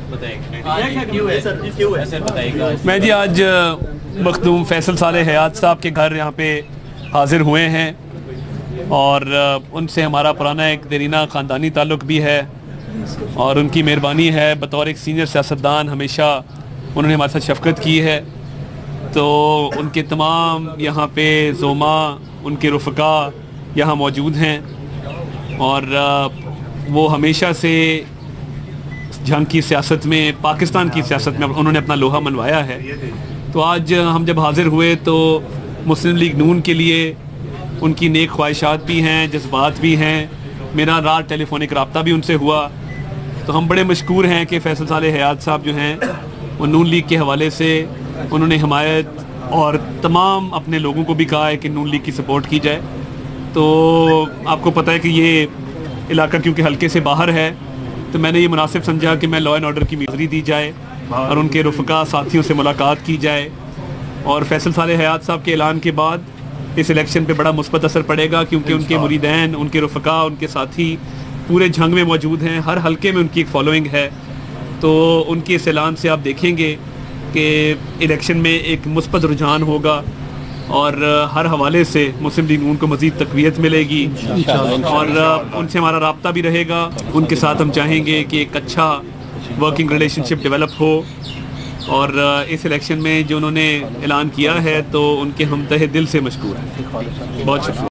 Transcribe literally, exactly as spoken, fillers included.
मैं जी आज मखदूम फैसल साले हयात साहब के घर यहाँ पे हाजिर हुए हैं और उनसे हमारा पुराना एक देरीना ख़ानदानी ताल्लुक़ भी है और उनकी मेहरबानी है बतौर एक सीनियर सियासतदान हमेशा उन्होंने हमारे साथ शफ़क़त की है। तो उनके तमाम यहाँ पे ज़ोमा उनके रुफ़क़ा यहाँ मौजूद हैं और वो हमेशा से जंग की सियासत में, पाकिस्तान की सियासत में उन्होंने अपना लोहा मनवाया है। तो आज हम जब हाज़िर हुए तो मुस्लिम लीग नून के लिए उनकी नेक ख्वाहिशात भी हैं, जज्बात भी हैं। मेरा रात टेलीफोनिक रब्ता भी उनसे हुआ। तो हम बड़े मशकूर हैं कि फैसल साले हयात साहब जो हैं वो नून लीग के हवाले से उन्होंने हमायत और तमाम अपने लोगों को भी कहा है कि नून लीग की सपोर्ट की जाए। तो आपको पता है कि ये इलाका क्योंकि हल्के से बाहर है तो मैंने ये मुनासिब समझा कि मैं लॉ एंड ऑर्डर की मीज़री दी जाए और उनके रुफ़क़ा साथियों से मुलाकात की जाए। और फैसल साले हयात साहब के ऐलान के बाद इस इलेक्शन पे बड़ा मुस्बत असर पड़ेगा क्योंकि उनके मुरीदैन, उनके रुफ़क़ा, उनके साथी पूरे जंग में मौजूद हैं। हर हल्के में उनकी एक फॉलोइंग है। तो उनके इस ऐलान से आप देखेंगे कि इलेक्शन में एक मुस्बत रुझान होगा और हर हवाले से मुस्लिम लीग नून को मज़ीद तक़वियत मिलेगी और उनसे हमारा राब्ता भी रहेगा। उनके साथ हम चाहेंगे कि एक अच्छा वर्किंग रिलेशनशिप डेवलप हो और इस इलेक्शन में जो उन्होंने ऐलान किया है तो उनके हम तहे दिल से मशकूर हैं। बहुत शुक्रिया।